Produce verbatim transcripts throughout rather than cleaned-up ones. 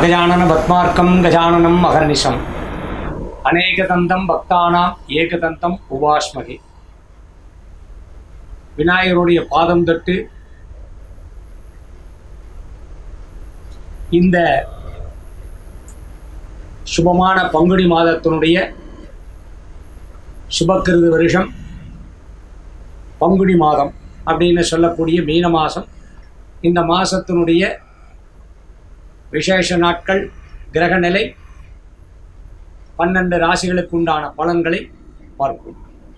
அகஜானன பத்மார்க்கம் கஜானனம் அகர்நிஷம் அநேகதந்தம் பக்தானாம் ஏகதந்தம் உபாஸ்மகே. விநாயகருடைய பாதம் தொட்டு இந்த சுபமான பங்குனி மாதத்தினுடைய சுபக்கிருது வருஷம் பங்குனி மாதம் அப்படின்னு சொல்லக்கூடிய மீன மாதம், இந்த மாதத்தினுடைய விசேஷ நாட்கள், கிரகநிலை, பன்னெண்டு ராசிகளுக்கு உண்டான பலன்களை பார்ப்போம்.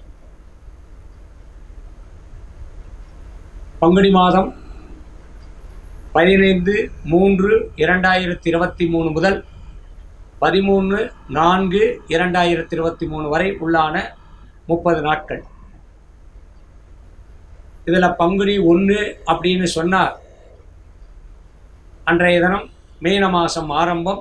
பங்குனி மாதம் பதினைந்து மூன்று இரண்டாயிரத்தி இருபத்தி மூணு முதல் பதிமூணு நான்கு இரண்டாயிரத்தி இருபத்தி மூணு வரை உள்ளான முப்பது நாட்கள். இதில் பங்குனி ஒன்று அப்படின்னு சொன்னார், அன்றைய தினம் மீன மாதம் ஆரம்பம்.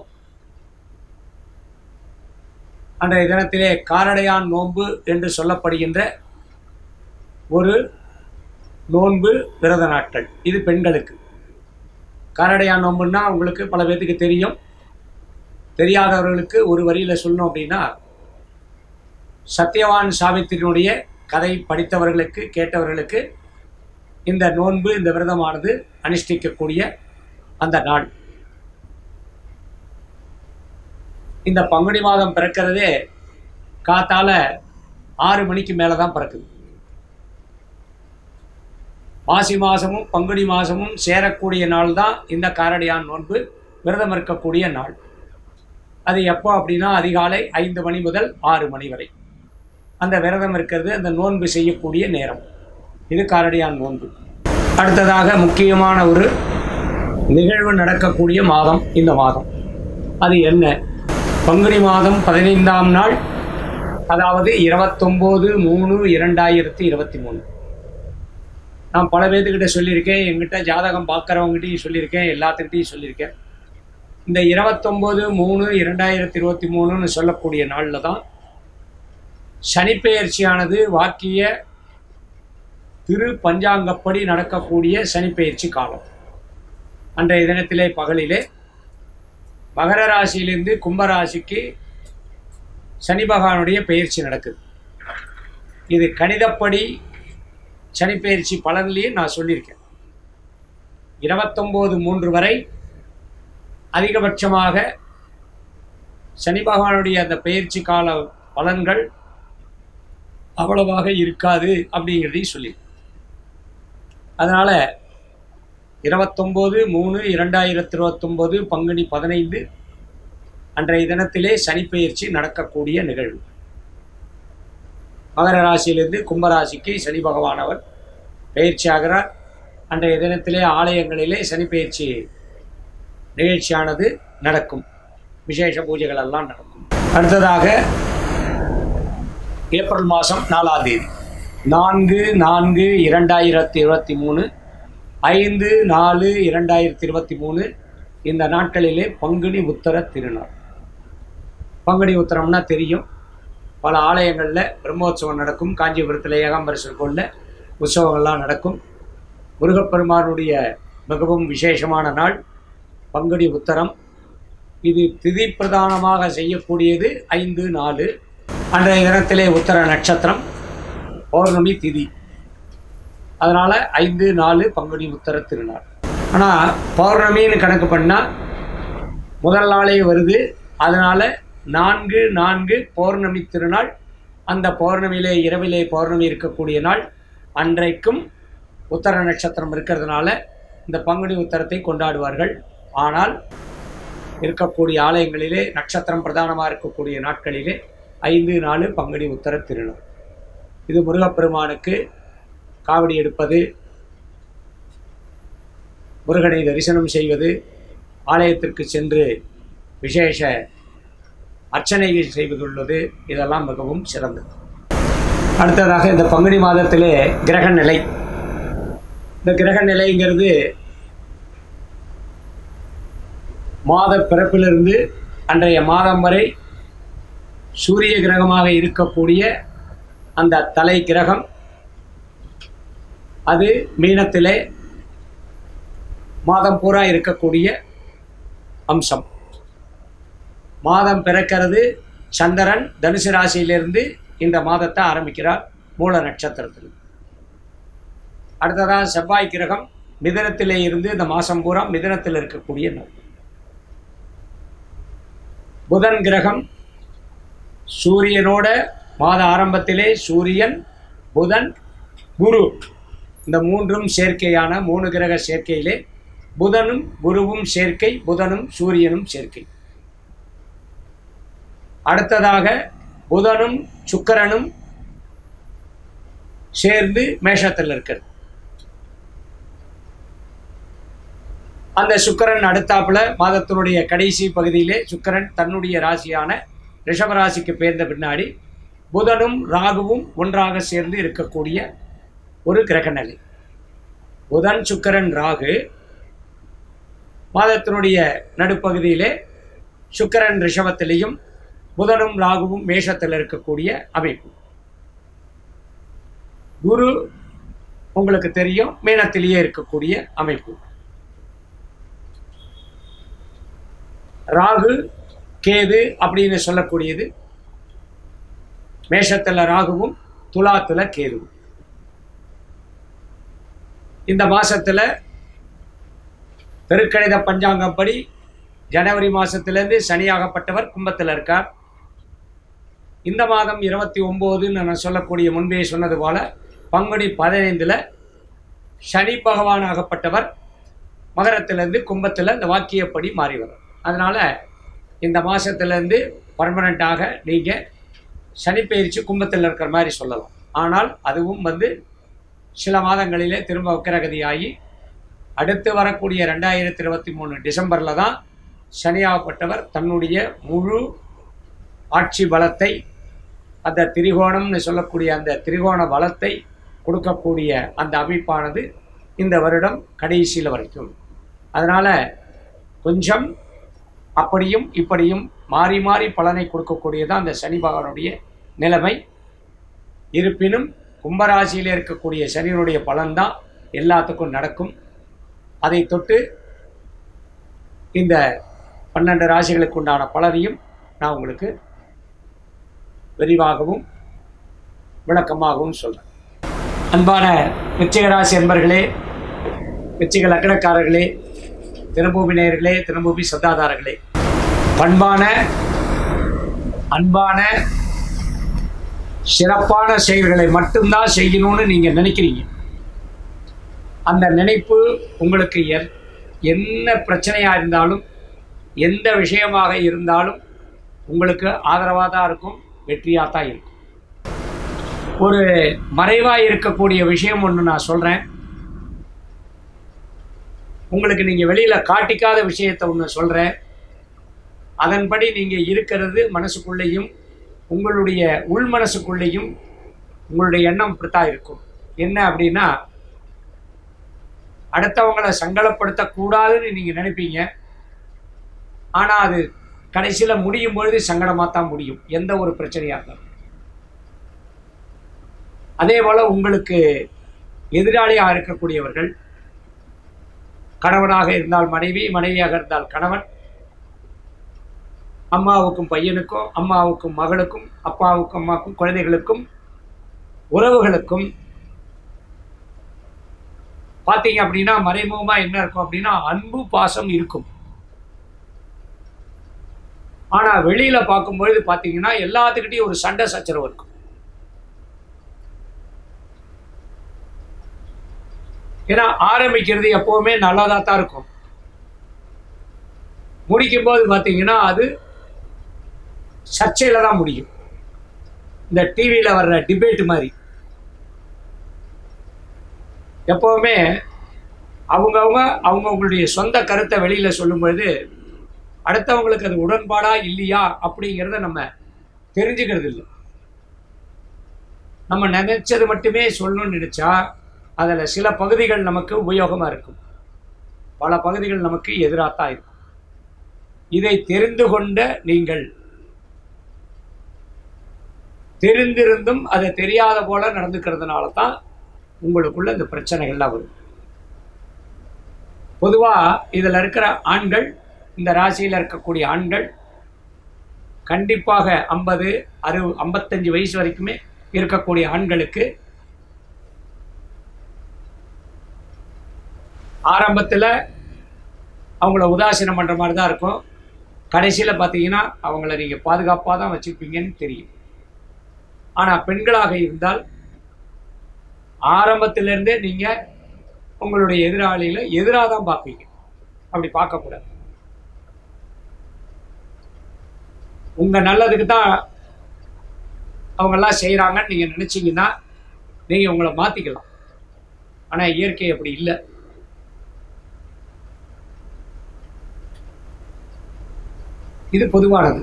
அன்றைய தினத்திலே காரடையான் நோன்பு என்று சொல்லப்படுகின்ற ஒரு நோன்பு விரத நாட்கள். இது பெண்களுக்கு. காரடையான் நோன்புன்னா உங்களுக்கு பல பேர்த்துக்கு தெரியும். தெரியாதவர்களுக்கு ஒரு வரியில் சொல்லணும் அப்படின்னா, சத்யவான் சாவித்திரியினுடைய கதை படித்தவர்களுக்கு, கேட்டவர்களுக்கு இந்த நோன்பு, இந்த விரதமானது அனுஷ்டிக்கக்கூடிய அந்த நாள். இந்த பங்குனி மாதம் பிறக்கிறதே காத்தால ஆறு மணிக்கு மேலே தான் பிறக்குது. மாசி மாதமும் பங்குனி மாதமும் சேரக்கூடிய நாள் தான் இந்த காரடையான் நோன்பு விரதம் இருக்கக்கூடிய நாள். அது எப்போ அப்படின்னா, அதிகாலை ஐந்து மணி முதல் ஆறு மணி வரை அந்த விரதம் இருக்கிறது, அந்த நோன்பு செய்யக்கூடிய நேரம். இது காரடையான் நோன்பு. அடுத்ததாக முக்கியமான ஒரு நிகழ்வு நடக்கக்கூடிய மாதம் இந்த மாதம். அது என்ன? பங்குனி மாதம் பதினைந்தாம் நாள், அதாவது இருபத்தொம்போது மூணு இரண்டாயிரத்தி இருபத்தி மூணு. நான் பல பேர்த்துக்கிட்ட சொல்லியிருக்கேன், எங்கிட்ட ஜாதகம் பார்க்குறவங்ககிட்டையும் சொல்லியிருக்கேன், எல்லாத்துக்கிட்டையும் சொல்லியிருக்கேன். இந்த இருபத்தொம்போது மூணு இரண்டாயிரத்தி இருபத்தி மூணுன்னு சொல்லக்கூடிய நாளில் தான் சனிப்பெயர்ச்சியானது வாக்கிய திரு பஞ்சாங்கப்படி நடக்கக்கூடிய சனிப்பெயர்ச்சி காலம். அன்றைய தினத்திலே பகலிலே மகர ராசியிலிருந்து கும்பராசிக்கு சனி பகவானுடைய பெயர்ச்சி நடக்குது. இது கணிதப்படி சனிப்பெயர்ச்சி பலன்லையும் நான் சொல்லியிருக்கேன். இருபத்தொம்போது மூன்று வரை அதிகபட்சமாக சனி பகவானுடைய அந்த பெயர்ச்சி கால பலன்கள் அவ்வளவாக இருக்காது அப்படிங்கிறதையும் சொல்லி, அதனால் இருபத்தொம்போது மூணு இரண்டாயிரத்தி இருபத்தொம்போது பங்குனி பதினைந்து அன்றைய தினத்திலே சனிப்பெயர்ச்சி நடக்கக்கூடிய நிகழ்வு. மகர ராசியிலிருந்து கும்பராசிக்கு சனி பகவானவர் பயிற்சி ஆகிறார். அன்றைய தினத்திலே ஆலயங்களிலே சனிப்பெயர்ச்சி நிகழ்ச்சியானது நடக்கும், விசேஷ பூஜைகள் எல்லாம் நடக்கும். அடுத்ததாக ஏப்ரல் மாதம் நாலாம் தேதி, நான்கு நான்கு இரண்டாயிரத்தி இருபத்தி மூணு ஐந்து நாலு இரண்டாயிரத்தி இருபத்தி மூணு இந்த நாட்களிலே பங்குனி உத்தர திருநாள். பங்குனி உத்தரம்னா தெரியும், பல ஆலயங்களில் பிரம்மோற்சவம் நடக்கும். காஞ்சிபுரத்தில் ஏகாம்பரேஸ்வரர் கோயிலில் உற்சவங்கள்லாம் நடக்கும். முருகப்பெருமானுடைய மிகவும் விசேஷமான நாள் பங்குனி உத்தரம். இது திதி பிரதானமாக செய்யக்கூடியது ஐந்து நாலு. அன்றைய தினத்திலே உத்தர நட்சத்திரம், பௌர்ணமி திதி. அதனால் ஐந்து நாலு பங்குனி உத்தர திருநாள். ஆனால் பௌர்ணமின்னு கணக்கு பண்ணால் முதல் நாளே வருது. அதனால் நான்கு நான்கு பௌர்ணமி திருநாள். அந்த பௌர்ணமியிலே இரவிலே பௌர்ணமி இருக்கக்கூடிய நாள். அன்றைக்கும் உத்தர நட்சத்திரம் இருக்கிறதுனால இந்த பங்குனி உத்தரத்தை கொண்டாடுவார்கள். ஆனால் இருக்கக்கூடிய ஆலயங்களிலே நட்சத்திரம் பிரதானமாக இருக்கக்கூடிய நாட்களிலே ஐந்து நாலு பங்குனி உத்தர திருநாள். இது முருகப்பெருமானுக்கு காவடி எடுப்பது, முருகனை தரிசனம் செய்வது, ஆலயத்திற்கு சென்று விசேஷ அர்ச்சனைகள் செய்வதுள்ளது, இதெல்லாம் மிகவும் சிறந்தது. அடுத்ததாக இந்த பங்குனி மாதத்திலே கிரக நிலை. இந்த கிரக நிலைங்கிறது மாத பிறப்பிலிருந்து அன்றைய மாதம் வரை சூரிய கிரகமாக இருக்கக்கூடிய அந்த தலை கிரகம், அது மீனத்திலே மாதம் பூரா இருக்கக்கூடிய அம்சம். மாதம் பிறக்கிறது சந்திரன் தனுசு ராசியிலிருந்து இந்த மாதத்தை ஆரம்பிக்கிறார் மூல நட்சத்திரத்தில். அடுத்ததாக செவ்வாய் கிரகம் மிதனத்திலே இருந்து இந்த மாதம் பூரா மிதனத்தில் இருக்கக்கூடிய நாள். புதன் கிரகம் சூரியனோட மாத ஆரம்பத்திலே சூரியன் புதன் குரு இந்த மூன்றும் சேர்க்கையான மூணு கிரக சேர்க்கையிலே புதனும் குருவும் சேர்க்கை, புதனும் சூரியனும் சேர்க்கை. அடுத்ததாக புதனும் சுக்கிரனும் சேர்ந்து மேஷத்தில் இருக்கிறது. அந்த சுக்கிரன் அடுத்தாப்புல மாதத்தினுடைய கடைசி பகுதியிலே சுக்கிரன் தன்னுடைய ராசியான ரிஷபராசிக்கு பெயர்ந்த பின்னாடி புதனும் ராகுவும் ஒன்றாக சேர்ந்து இருக்கக்கூடிய ஒரு கிரக நிலை. புதன் சுக்கிரன் ராகு மாதத்தினுடைய நடுப்பகுதியிலே சுக்கிரன் ரிஷபத்திலையும் புதனும் ராகுவும் மேஷத்தில் இருக்கக்கூடிய அமைப்பு. குரு உங்களுக்கு தெரியும் மீனத்திலேயே இருக்கக்கூடிய அமைப்பு. ராகு கேது அப்படின்னு சொல்லக்கூடியது மேஷத்தில் ராகுவும் துலாத்துல கேதுவும். இந்த மாசத்துல திருக்கணித பஞ்சாங்கப்படி ஜனவரி மாசத்திலிருந்து சனியாகப்பட்டவர் கும்பத்தில் இருக்கார். இந்த மாதம் இருபத்தி ஒன்பதுன்னு நான் சொல்லக்கூடிய முன்பே சொன்னது போல பங்குனி பதினைந்துல சனி பகவான் ஆகப்பட்டவர் மகரத்திலிருந்து கும்பத்தில் இந்த வாக்கியப்படி மாறி வரும். அதனால இந்த மாசத்திலிருந்து பர்மனண்டாக நீங்க சனி பயிற்சி கும்பத்தில் இருக்கிற மாதிரி சொல்லலாம். ஆனால் அதுவும் வந்து சில மாதங்களிலே திரும்ப வக்கரகதியாகி அடுத்து வரக்கூடிய ரெண்டாயிரத்தி இருபத்தி மூணு டிசம்பரில் தான் சனியாகப்பட்டவர் தன்னுடைய முழு ஆட்சி பலத்தை அந்த திரிகோணம்னு சொல்லக்கூடிய அந்த திரிகோண பலத்தை கொடுக்கக்கூடிய அந்த அமைப்பானது இந்த வருடம் கடைசியில் வரைக்கும். அதனால் கொஞ்சம் அப்படியும் இப்படியும் மாறி மாறி பலனை கொடுக்கக்கூடியதான் அந்த சனி பகவானுடைய நிலைமை. இருப்பினும் கும்பராசியில் இருக்கக்கூடிய சனியினுடைய பலன்தான் எல்லாத்துக்கும் நடக்கும். அதை தொட்டு இந்த பன்னெண்டு ராசிகளுக்கு உண்டான பலனையும் நான் உங்களுக்கு விரிவாகவும் விளக்கமாகவும் சொல்கிறேன். அன்பான விருச்சிக ராசி அன்பர்களே, விருச்சிக லக்னக்காரர்களே, தினபூமி நேயர்களே, தினபூமி சந்தாதாரர்களே, பண்பான அன்பான சிறப்பான செயல்களை மட்டும்தான் செய்யணும்னு நீங்கள் நினைக்கிறீங்க. அந்த நினைப்பு உங்களுக்கு என்ன பிரச்சனையாக இருந்தாலும் எந்த விஷயமாக இருந்தாலும் உங்களுக்கு ஆதரவாக தான் இருக்கும், வெற்றியாக தான் இருக்கும். ஒரு மறைவாக இருக்கக்கூடிய விஷயம் ஒன்று நான் சொல்கிறேன். உங்களுக்கு நீங்கள் வெளியில் காட்டிக்காத விஷயத்தை ஒன்று சொல்கிறேன். அதன்படி நீங்கள் இருக்கிறது மனசுக்குள்ளேயும் உங்களுடைய உள் மனசுக்குள்ளேயும் உங்களுடைய எண்ணம் இப்படித்தான் இருக்கும். என்ன அப்படின்னா, அடுத்தவங்களை சங்கடப்படுத்தக்கூடாதுன்னு நீங்கள் நினைப்பீங்க. ஆனால் அது கடைசியில் முடியும் பொழுது சங்கடமாக தான் முடியும், எந்த ஒரு பிரச்சனையாக இருந்தாலும். அதே போல் உங்களுக்கு எதிராளியாக இருக்கக்கூடியவர்கள், கணவனாக இருந்தால் மனைவி, மனைவியாக இருந்தால் கணவன், அம்மாவுக்கும் பையனுக்கும், அம்மாவுக்கும் மகளுக்கும், அப்பாவுக்கும் அம்மாவுக்கும், குழந்தைகளுக்கும், உறவுகளுக்கும் பார்த்தீங்க அப்படின்னா மறைமுகமாக என்ன இருக்கும் அப்படின்னா அன்பு பாசம் இருக்கும். ஆனால் வெளியில் பார்க்கும்பொழுது பார்த்தீங்கன்னா எல்லாத்துக்கிட்டையும் ஒரு சண்டை சச்சரவு இருக்கும். ஏன்னா ஆரம்பிக்கிறது எப்போவுமே நல்லதாக தான் இருக்கும். முடிக்கும்போது பார்த்தீங்கன்னா அது சர்ச்சையில் தான் முடியும். இந்த டிவியில் வர்ற டிபேட் மாதிரி எப்போவுமே அவங்கவுங்க அவங்கவுங்களுடைய சொந்த கருத்தை வெளியில் சொல்லும்பொழுது அடுத்தவங்களுக்கு அது உடன்பாடா இல்லையா அப்படிங்கிறத நம்ம தெரிஞ்சுக்கிறது இல்லை. நம்ம நினைச்சது மட்டுமே சொல்லணும்னு நினைச்சா அதில் சில பகுதிகள் நமக்கு உபயோகமாக இருக்கும், பல பகுதிகள் நமக்கு எதிராகத்தான் இருக்கும். இதை தெரிந்து கொண்ட நீங்கள் தெரிந்திருந்தும் அதை தெரியாத போல நடந்துக்கிறதுனால தான் உங்களுக்குள்ள இந்த பிரச்சனைகள்லாம் வரும். பொதுவாக இதில் இருக்கிற ஆண்கள், இந்த ராசியில் இருக்கக்கூடிய ஆண்கள் கண்டிப்பாக ஐம்பது அறு ஐம்பத்தஞ்சு வயசு வரைக்குமே இருக்கக்கூடிய ஆண்களுக்கு ஆரம்பத்தில் அவங்கள உதாசீனம் பண்ணுற மாதிரி தான் இருக்கும். கடைசியில் பார்த்தீங்கன்னா அவங்கள நீங்கள் பாதுகாப்பாக தான் வச்சுருப்பீங்கன்னு தெரியும். ஆனால் பெண்களாக இருந்தால் ஆரம்பத்திலேருந்தே நீங்கள் உங்களுடைய எதிராளியில் எதிராக தான் பார்ப்பீங்க. அப்படி பார்க்கக்கூடாது. உங்கள் நல்லதுக்கு தான் அவங்கெல்லாம் செய்கிறாங்கன்னு நீங்கள் நினச்சிங்கன்னா நீங்கள் உங்களை மாற்றிக்கலாம். ஆனால் இயற்கை அப்படி இல்லை. இது பொதுவானது.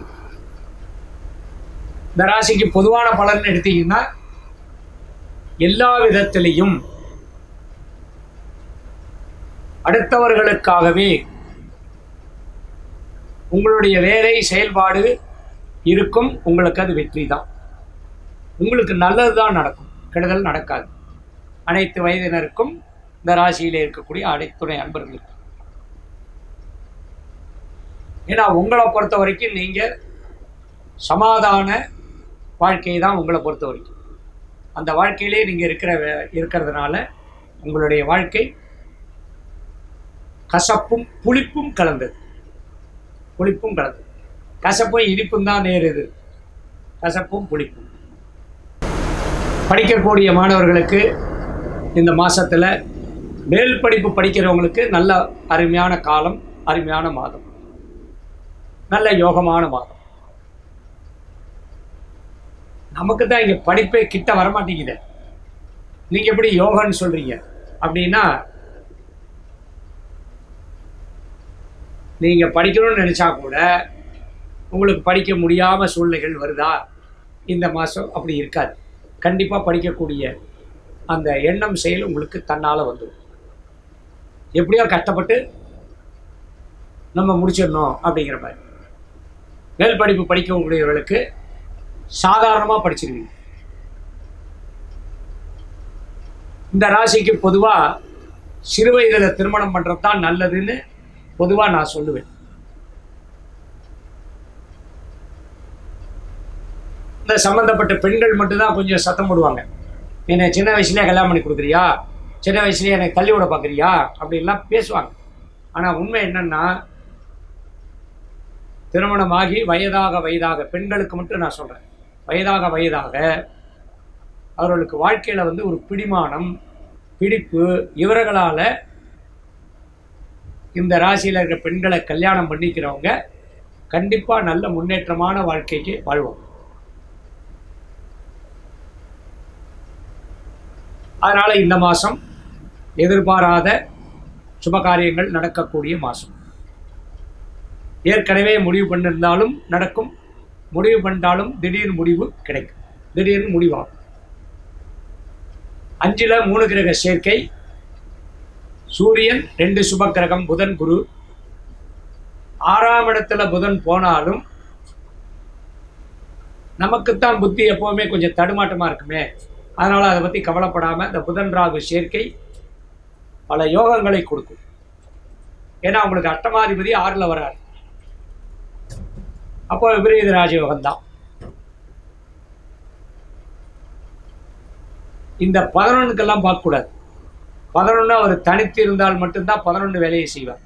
இந்த ராசிக்கு பொதுவான பலன் எடுத்தீங்கன்னா எல்லா விதத்திலையும் அடுத்தவர்களுக்காகவே உங்களுடைய வேலை செயல்பாடு இருக்கும். உங்களுக்கு அது வெற்றி தான். உங்களுக்கு நல்லது தான் நடக்கும், கெடுதல் நடக்காது. அனைத்து வயதினருக்கும் இந்த ராசியிலே இருக்கக்கூடிய அனைத்துணை அன்பர்களுக்கு. ஏன்னா உங்களை பொறுத்த வரைக்கும் நீங்கள் சமாதான வாழ்க்கை தான் உங்களை பொறுத்த வரைக்கும். அந்த வாழ்க்கையிலே நீங்கள் இருக்கிற இருக்கிறதுனால உங்களுடைய வாழ்க்கை கசப்பும் புளிப்பும் கலந்தது. புளிப்பும் கலந்தது. கசப்பும் இனிப்பும் தான் நேருது. கசப்பும் புளிப்பும். படிக்கக்கூடிய மாணவர்களுக்கு இந்த மாதத்தில் மேல் படிப்பு படிக்கிறவங்களுக்கு நல்ல அருமையான காலம், அருமையான மாதம், நல்ல யோகமான மாதம். நமக்கு தான் இங்கே படிப்பே கிட்ட வரமாட்டேங்குது. நீங்கள் எப்படி யோகன்னு சொல்கிறீங்க அப்படின்னா, நீங்கள் படிக்கணும்னு நினச்சா கூட உங்களுக்கு படிக்க முடியாமல் சூழ்நிலைகள் வருதா? இந்த மாதம் அப்படி இருக்காது. கண்டிப்பாக படிக்கக்கூடிய அந்த எண்ணம் செயல் உங்களுக்கு தன்னால் வந்துடும். எப்படியோ கஷ்டப்பட்டு நம்ம முடிச்சிடணும் அப்படிங்கிற மாதிரி. மேல் படிப்பு படிக்கக்கூடியவர்களுக்கு சாதாரணமாக படிச்சிருவீங்க. இந்த ராசிக்கு பொதுவாக சிறு வயதில் திருமணம் பண்ணுறது தான் நல்லதுன்னு பொதுவாக நான் சொல்லுவேன். இந்த சம்மந்தப்பட்ட பெண்கள் மட்டும்தான் கொஞ்சம் சத்தம் போடுவாங்க. என்னை சின்ன வயசுலேயே கல்யாணம் பண்ணி கொடுக்குறியா, சின்ன வயசுலேயே எனக்கு தள்ளி விட பார்க்குறியா அப்படின்லாம் பேசுவாங்க. ஆனால் உண்மை என்னன்னா, திருமணமாகி வயதாக வயதாக பெண்களுக்கு மட்டும் நான் சொல்கிறேன், வயதாக வயதாக அவர்களுக்கு வாழ்க்கையில் வந்து ஒரு பிடிமானம், பிடிப்பு, இவர்களால் இந்த ராசியில் இருக்கிற பெண்களை கல்யாணம் பண்ணிக்கிறவங்க கண்டிப்பாக நல்ல முன்னேற்றமான வாழ்க்கைக்கு வாழ்வோம். அதனால் இந்த மாதம் எதிர்பாராத சுபகாரியங்கள் நடக்கக்கூடிய மாதம். ஏற்கனவே முடிவு பண்ணியிருந்தாலும் நடக்கும், முடிவு பண்ணாலும் திடீர் முடிவு கிடைக்கும், திடீர்னு முடிவாகும். அஞ்சில் மூணு கிரக சேர்க்கை, சூரியன் ரெண்டு சுப கிரகம், புதன் குரு. ஆறாம் இடத்துல புதன் போனாலும் நமக்குத்தான் புத்தி எப்போவுமே கொஞ்சம் தடுமாட்டமாக இருக்குமே. அதனால் அதை பற்றி கவலைப்படாமல் இந்த புதன் ராகு சேர்க்கை பல யோகங்களை கொடுக்கும். ஏன்னா உங்களுக்கு அஷ்டமாதிபதி ஆறில் வராது. அப்போ விபரீத ராஜயோகம் தான். இந்த பதினொன்றுக்கெல்லாம் பார்க்கக்கூடாது. பதினொன்று அவர் தனித்து இருந்தால் மட்டும்தான் பதினொன்று வேலையை செய்வார்.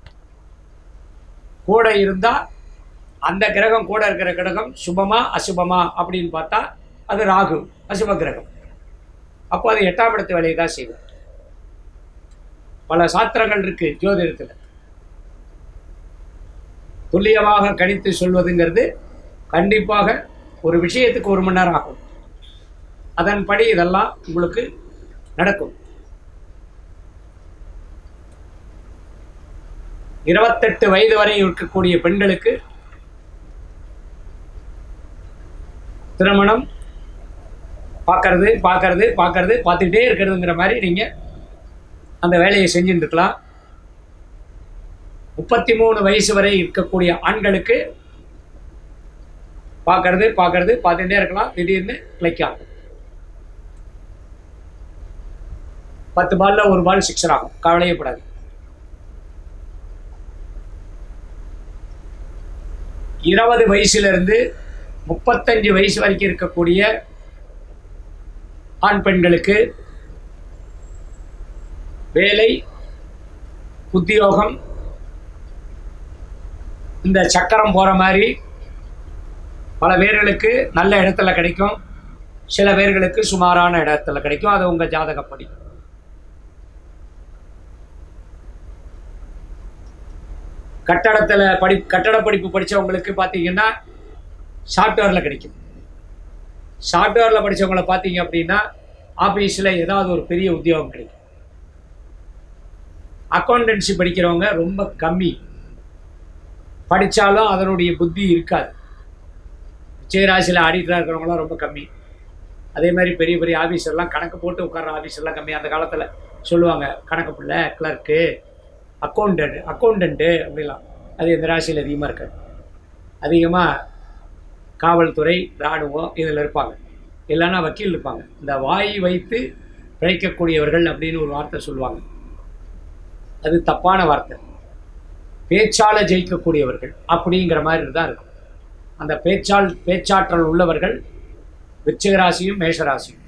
கூட இருந்தால் அந்த கிரகம், கூட இருக்கிற கிரகம் சுபமா அசுபமா அப்படின்னு பார்த்தா அது ராகு, அசுப கிரகம். அப்போ அது எட்டாம் இடத்து வேலையை தான் செய்வார். பல சாத்திரங்கள் இருக்கு ஜோதிடத்தில். துல்லியமாக கணித்து சொல்வதுங்கிறது கண்டிப்பாக ஒரு விஷயத்துக்கு ஒரு மணி நேரம் ஆகும். அதன்படி இதெல்லாம் உங்களுக்கு நடக்கும். இருபத்தெட்டு வயது வரை இருக்கக்கூடிய பெண்களுக்கு திருமணம் பார்க்கறது பார்க்கறது பார்க்கறது பார்த்துக்கிட்டே இருக்கிறதுங்கிற மாதிரி நீங்கள் அந்த வேலையை செஞ்சுட்டு இருக்கலாம். முப்பத்தி மூணு வயசு வரை இருக்கக்கூடிய ஆண்களுக்கு பார்க்கறது பார்க்கறது பார்த்துட்டே இருக்கலாம், திடீர்னு கிளிக் ஆகும். பத்து பாலில் ஒரு பால் சிக்ஸர் ஆகும், கவலையப்படாது. இருபது வயசுலேருந்து முப்பத்தஞ்சு வயசு வரைக்கும் இருக்கக்கூடிய ஆண் பெண்களுக்கு வேலை, உத்தியோகம், இந்த சக்கரம் போகிற மாதிரி பல பேர்களுக்கு நல்ல இடத்துல கிடைக்கும், சில பேர்களுக்கு சுமாரான இடத்துல கிடைக்கும். அது உங்கள் ஜாதகப்படி. கட்டடத்தில் படி கட்டட படிப்பு படித்தவங்களுக்கு பார்த்தீங்கன்னா சாஃப்ட்வேரில் கிடைக்கும். சாஃப்ட்வேரில் படித்தவங்களை பார்த்தீங்க அப்படின்னா ஆஃபீஸில் ஏதாவது ஒரு பெரிய உத்தியோகம் கிடைக்கும். அக்கௌண்டன்சி படிக்கிறவங்க ரொம்ப கம்மி, படித்தாலும் அதனுடைய புத்தி இருக்காது. விஜயராசியில் ஆடிட்டராக இருக்கிறவங்களாம் ரொம்ப கம்மி. அதே மாதிரி பெரிய பெரிய ஆஃபீஸர்லாம் கணக்கு போட்டு உட்கார்ற ஆஃபீஸர்லாம் கம்மி. அந்த காலத்தில் சொல்லுவாங்க கணக்கு பிள்ளை, கிளர்க்கு, அக்கௌண்டன்ட் அக்கௌண்டண்ட்டு அப்படிலாம். அது இந்த ராசியில் அதிகமாக இருக்காது. அதிகமாக காவல்துறை, இராணுவம் இதில் இருப்பாங்க, இல்லைன்னா வக்கீல் இருப்பாங்க. இந்த வாய் வைத்து பிழைக்கக்கூடியவர்கள் அப்படின்னு ஒரு வார்த்தை சொல்லுவாங்க. அது தப்பான வார்த்தை. பேச்சால ஜெயிக்கக்கூடியவர்கள் அப்படிங்கிற மாதிரி தான் இருக்கும். அந்த பேச்சால் பேச்சாற்றல் உள்ளவர்கள் விருச்சிகராசியும் மேஷராசியும்.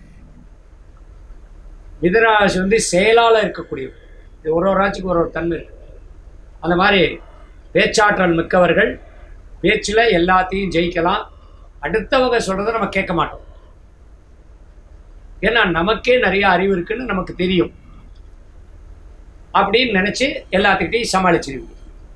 மிதுனராசி வந்து செயலால் இருக்கக்கூடியவர். இது ஒரு ஒரு ராசிக்கு ஒரு ஒரு தன்மை இருக்கு. அந்த மாதிரி பேச்சாற்றல் மிக்கவர்கள் பேச்சில் எல்லாத்தையும் ஜெயிக்கலாம். அடுத்தவங்க சொல்கிறத நம்ம கேட்க மாட்டோம். ஏன்னா நமக்கே நிறைய அறிவு இருக்குன்னு நமக்கு தெரியும் அப்படின்னு நினச்சி எல்லாத்துக்கிட்டையும் சமாளிச்சிருவீங்க.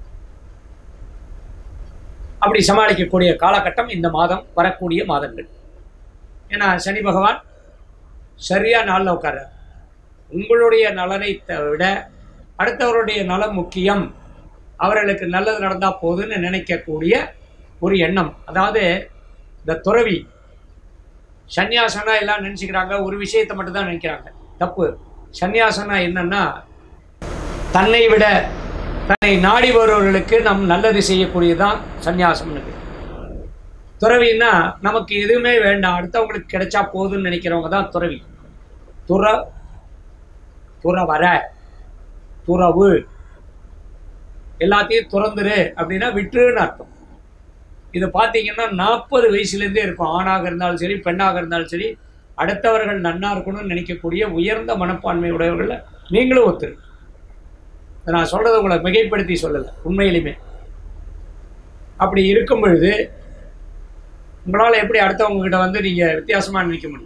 அப்படி சமாளிக்கக்கூடிய காலகட்டம் இந்த மாதம், வரக்கூடிய மாதங்கள். ஏன்னா சனி பகவான் சரியாக நாளில் உட்கார்றார். உங்களுடைய நலனை விட அடுத்தவருடைய நலம் முக்கியம், அவர்களுக்கு நல்லது நடந்தால் போதுன்னு நினைக்கக்கூடிய ஒரு எண்ணம். அதாவது இந்த துறவி சன்னியாசனா எல்லாம் நினச்சிக்கிறாங்க, ஒரு விஷயத்தை மட்டும்தான் நினைக்கிறாங்க. தப்பு. சன்னியாசனா என்னன்னா தன்னை விட தன்னை நாடி வருவர்களுக்கு நம் நல்லது செய்யக்கூடியதுதான் சன்னியாசம்னு. துறவின்னா நமக்கு எதுவுமே வேண்டாம், அடுத்தவங்களுக்கு கிடைச்சா போதுன்னு நினைக்கிறவங்க தான் துறவி. துற துறவர துறவு எல்லாத்தையும் துறந்துரு அப்படின்னா விட்டுருன்னு அர்த்தம். இது பார்த்தீங்கன்னா நாற்பது வயசுலேருந்தே இருக்கும். ஆணாக இருந்தாலும் சரி, பெண்ணாக இருந்தாலும் சரி, அடுத்தவர்கள் நன்னா இருக்கணும்னு நினைக்கக்கூடிய உயர்ந்த மனப்பான்மை உடையவர்கள் நீங்களும் ஒத்துரு. நான் சொல்கிறத உங்களை மிகைப்படுத்தி சொல்லலை, உண்மையிலுமே. அப்படி இருக்கும் பொழுது உங்களால் எப்படி அடுத்தவங்ககிட்ட வந்து நீங்கள் வித்தியாசமாக நினைக்க முடியும்?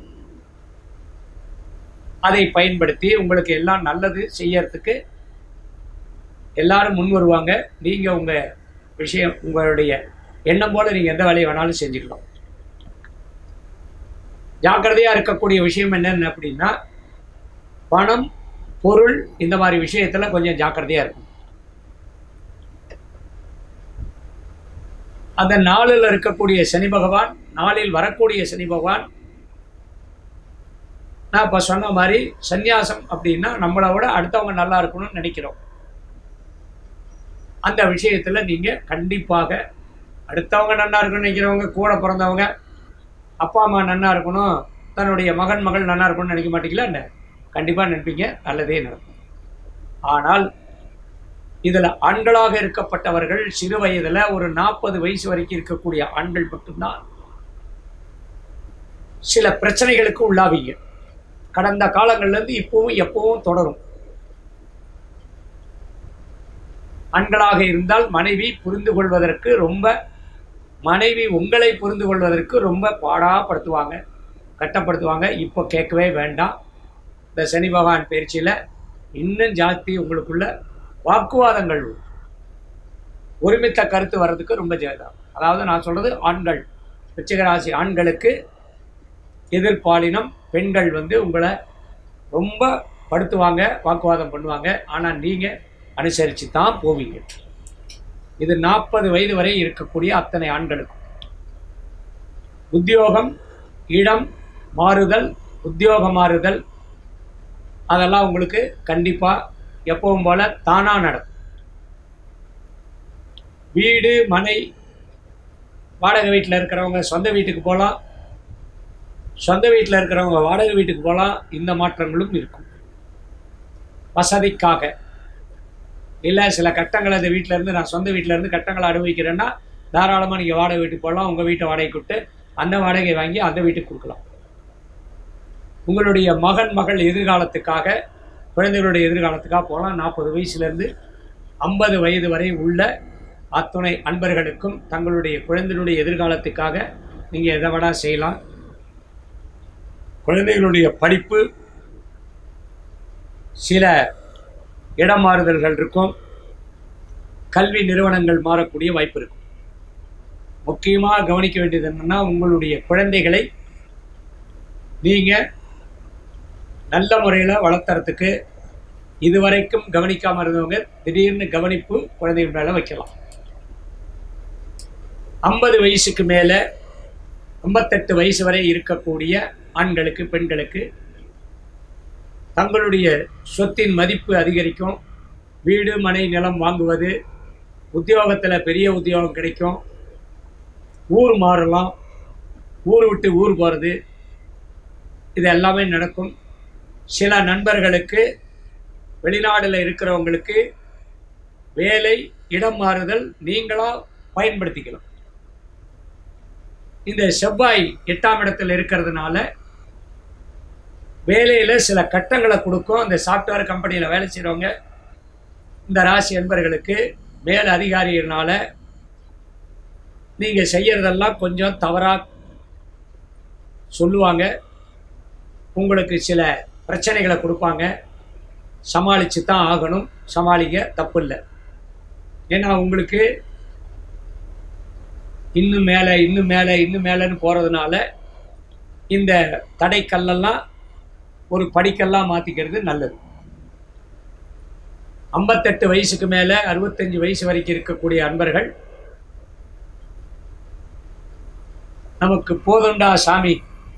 அதை பயன்படுத்தி உங்களுக்கு எல்லாம் நல்லது செய்யறதுக்கு எல்லாரும் முன் வருவாங்க. நீங்கள் உங்கள் விஷயம், உங்களுடைய எண்ணம் போல் நீங்கள் எந்த வேலையை வேணாலும் செஞ்சுக்கலாம். ஜாக்கிரதையாக இருக்கக்கூடிய விஷயம் என்னென்ன அப்படின்னா, பணம், பொருள், இந்த மாதிரி விஷயத்தில் கொஞ்சம் ஜாக்கிரதையாக இருக்கும். அந்த நாளில் இருக்கக்கூடிய சனி பகவான், நாளில் வரக்கூடிய சனி பகவான், நான் இப்போ சொன்ன மாதிரி சந்நியாசம் அப்படின்னா நம்மளை விட அடுத்தவங்க நல்லா இருக்கணும்னு நினைக்கிறோம். அந்த விஷயத்தில் நீங்கள் கண்டிப்பாக அடுத்தவங்க நன்னா இருக்கணும்னு நினைக்கிறவங்க, கூட பிறந்தவங்க, அப்பா அம்மா நன்னா இருக்கணும், தன்னுடைய மகன் மகள் நன்னா இருக்கணும்னு நினைக்க மாட்டீங்களா? என்ன கண்டிப்பாக நினைப்பீங்க, நல்லதே நடக்கும். ஆனால் இதில் ஆண்களாக இருக்கப்பட்டவர்கள் சிறு வயதில் ஒரு நாற்பது வயசு வரைக்கும் இருக்கக்கூடிய ஆண்கள் மட்டும்தான் சில பிரச்சனைகளுக்கு உள்ளாவீங்க. கடந்த காலங்கள்லேருந்து இப்போவும் எப்பவும் தொடரும். ஆண்களாக இருந்தால் மனைவி புரிந்து கொள்வதற்கு ரொம்ப மனைவி உங்களை புரிந்து கொள்வதற்கு ரொம்ப பாடாப்படுத்துவாங்க, கட்டப்படுத்துவாங்க. இப்போ கேட்கவே வேண்டாம். இந்த சனி பகவான் பயிற்சியில் இன்னும் ஜாஸ்தி உங்களுக்குள்ள வாக்குவாதங்கள், ஒருமித்த கருத்து வர்றதுக்கு ரொம்ப ஜெயதான். அதாவது நான் சொல்கிறது ஆண்கள், விருச்சிகராசி ஆண்களுக்கு எதிர்பாலினம் பெண்கள் வந்து உங்களை ரொம்ப படுத்துவாங்க, வாக்குவாதம் பண்ணுவாங்க. ஆனால் நீங்கள் அனுசரித்து தான் போவீங்க. இது நாற்பது வயது வரை இருக்கக்கூடிய அத்தனை ஆண்களுக்கும். உத்தியோகம், இடம் மாறுதல், உத்தியோக மாறுதல், அதெல்லாம் உங்களுக்கு கண்டிப்பாக எப்பவும் போல தானாக நடக்கும். வீடு, மனை, வாடகை வீட்டில் இருக்கிறவங்க சொந்த வீட்டுக்கு போகலாம், சொந்த வீட்டில் இருக்கிறவங்க வாடகை வீட்டுக்கு போகலாம். இந்த மாற்றங்களும் இருக்கும். வசதிக்காக இல்லை, சில கட்டங்கள் அந்த வீட்டிலேருந்து நான் சொந்த வீட்டிலேருந்து கட்டங்களை அனுபவிக்கிறேன்னா தாராளமாக நீங்கள் வாடகை வீட்டுக்கு போடலாம். உங்கள் வீட்டை வாடகை கொடுத்து அந்த வாடகை வாங்கி அந்த வீட்டுக்கு கொடுக்கலாம். உங்களுடைய மகன் மகள் எதிர்காலத்துக்காக, குழந்தைகளுடைய எதிர்காலத்துக்காக போகலாம். நாற்பது வயசுலேருந்து ஐம்பது வயது வரை உள்ள அத்துணை அன்பர்களுக்கும் தங்களுடைய குழந்தைகளுடைய எதிர்காலத்துக்காக நீங்கள் எதை விட செய்யலாம். குழந்தைகளுடைய படிப்பு சில இடம் மாறுதல்கள் இருக்கும், கல்வி நிறுவனங்கள் மாறக்கூடிய வாய்ப்பு இருக்கும். முக்கியமாக கவனிக்க வேண்டியது என்னென்னா, உங்களுடைய குழந்தைகளை நீங்கள் நல்ல முறையில் வளர்த்துறதுக்கு இதுவரைக்கும் கவனிக்காமல் இருந்தவங்க திடீர்னு கவனிப்பு குழந்தைகள் மேலே வைக்கலாம். ஐம்பது வயசுக்கு மேலே ஐம்பத்தெட்டு வயசு வரை இருக்கக்கூடிய ஆண்களுக்கு, பெண்களுக்கு தங்களுடைய சொத்தின் மதிப்பு அதிகரிக்கும். வீடு மனை நிலம் வாங்குவது, உத்தியோகத்தில் பெரிய உத்தியோகம் கிடைக்கும், ஊர் மாறலாம், ஊர் விட்டு ஊர் போகிறது, இது எல்லாமே நடக்கும். சில நண்பர்களுக்கு, வெளிநாடில் இருக்கிறவங்களுக்கு வேலை இடம் மாறுதல் நீங்களாக பயன்படுத்திக்கலாம். இந்த செவ்வாய் எட்டாம் இடத்தில் இருக்கிறதுனால வேலையில் சில கட்டங்களை கொடுக்கும். அந்த சாஃப்ட்வேர் கம்பெனியில் வேலை செய்கிறவங்க, இந்த ராசி என்பர்களுக்கு மேல் அதிகாரியினால நீங்கள் செய்கிறதெல்லாம் கொஞ்சம் தவறாக சொல்லுவாங்க. உங்களுக்கு சில பிரச்சனைகளை கொடுப்பாங்க. சமாளித்து தான் ஆகணும். சமாளிக்க தப்பு இல்லை. ஏன்னா உங்களுக்கு இன்னும் மேலே இன்னும் மேலே இன்னும் மேலேன்னு போகிறதுனால இந்த தடைக்கல்லெல்லாம் ஒரு படிக்கல்லாம் மாற்றிக்கிறது நல்லது. ஐம்பத்தெட்டு வயசுக்கு மேலே அறுபத்தஞ்சு வயசு வரைக்கும் இருக்கக்கூடிய அன்பர்கள், நமக்கு போதுண்டா சாமி,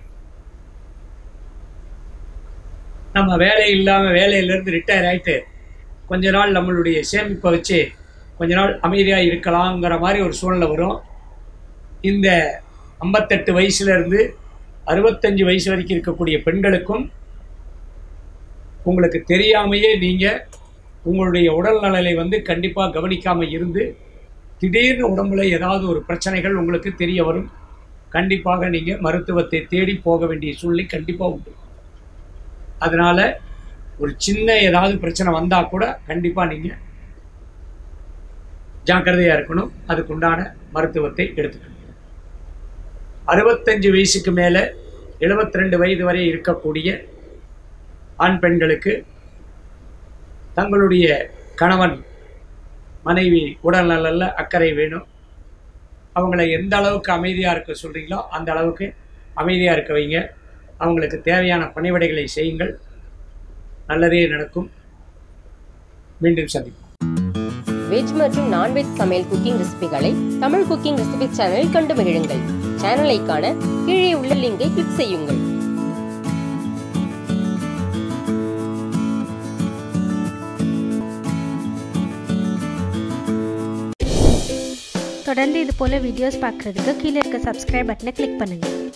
நம்ம வேலை இல்லாமல் வேலையிலேருந்து ரிட்டையர் ஆகிட்டு கொஞ்ச நாள் நம்மளுடைய சேமிப்பை வச்சு கொஞ்ச நாள் அமைதியாக இருக்கலாங்கிற மாதிரி ஒரு சூழ்நிலை வரும். இந்த ஐம்பத்தெட்டு வயசுலேருந்து அறுபத்தஞ்சு வயசு வரைக்கும் இருக்கக்கூடிய பெண்களுக்கும் உங்களுக்கு தெரியாமையே நீங்கள் உங்களுடைய உடல்நலனை வந்து கண்டிப்பாக கவனிக்காமல் இருந்து திடீர்னு உடம்புல ஏதாவது ஒரு பிரச்சனைகள் உங்களுக்கு தெரிய வரும். கண்டிப்பாக நீங்கள் மருத்துவத்தை தேடி போக வேண்டிய சூழ்நிலை கண்டிப்பாக உண்டு. அதனால் ஒரு சின்ன ஏதாவது பிரச்சனை வந்தால் கூட கண்டிப்பாக நீங்கள் ஜாக்கிரதையாக இருக்கணும். அதுக்குண்டான மருத்துவத்தை எடுத்துக்கணும். அறுபத்தஞ்சு வயசுக்கு மேலே எழுபத்தி ரெண்டு வயது வரை இருக்கக்கூடிய ஆண் பெண்களுக்கு தங்களுடைய கணவன் மனைவி உடல்நலில் அக்கறை வேணும். அவங்கள எந்த அளவுக்கு அமைதியாக இருக்க சொல்கிறீங்களோ அந்த அளவுக்கு அமைதியாக இருக்க வைங்க. அவங்களுக்கு தேவையான பணிவிடைகளை செய்யுங்கள். நல்லதே நடக்கும். மீண்டும் சந்திப்போம். வெஜ் மற்றும் நான்வெஜ் சமையல் குக்கிங் ரெசிபிகளை தமிழ் குக்கிங் ரெசிபி சேனலில் கண்டு மகிழுங்கள். சேனலை காண கீழே உள்ள லிங்கை கிளிக் செய்யுங்கள். தொடர்ந்து இது போல வீடியோஸ் பார்க்குறதுக்கு கீழே இருக்க சப்ஸ்கிரைப் பட்டனை கிளிக் பண்ணுங்கள்.